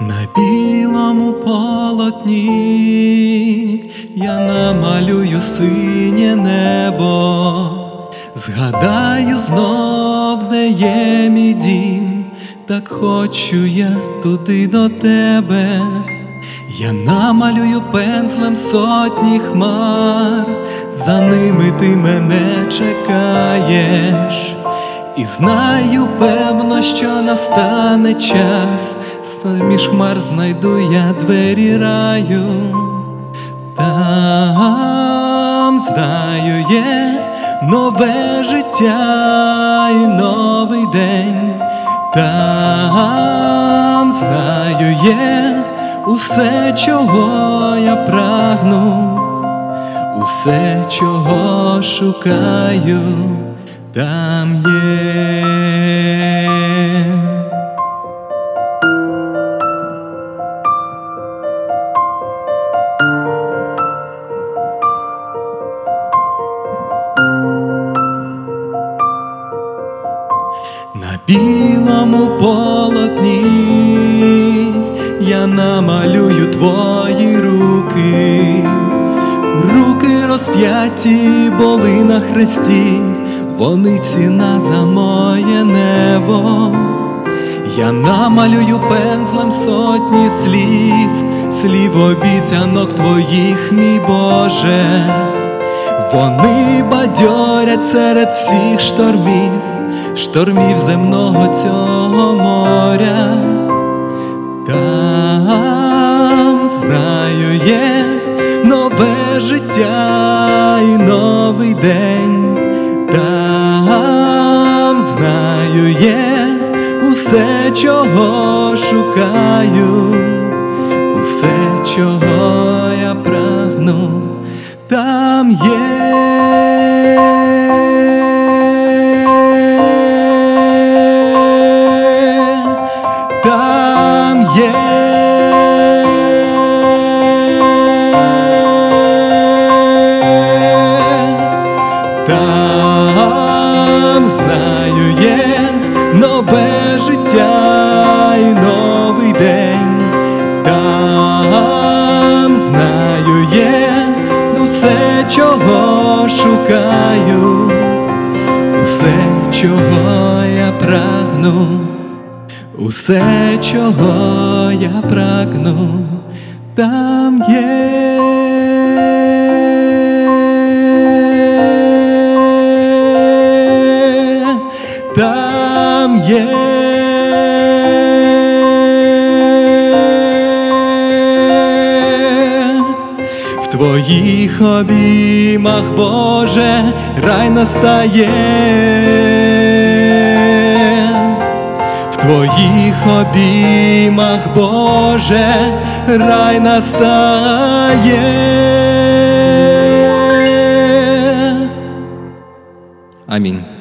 На білому полотні я намалюю синє небо, згадаю знов, де є мій дім, так хочу я туди до тебе. Я намалюю пензлем сотні хмар, за ними ти мене чекаєш. І знаю, певно, що настане час, між хмар знайду я двері раю. Там, знаю, є нове життя і новий день. Там, знаю, є усе, чого я прагну, усе, чого шукаю, там є. На білому полотні я намалюю твої руки, руки розп'яті були на хресті, вони ціна за моє небо. Я намалюю пензлем сотні слів, слів обіцянок твоїх, мій Боже. Вони бадьорять серед всіх штормів, штормів земного цього моря. Там, знаю, є нове життя і новий день. Там, знаю, є усе, чого шукаю, усе, чого я прагну, там є. Там є. Там, знаю, є нове життя і новий день. Там, знаю, є усе, чого шукаю, усе, чого я прагну, усе, чого я прагну, там є. Там є. В твоїх обіймах, Боже, рай настає. В твоїх обіймах, Боже, рай настає. Амінь.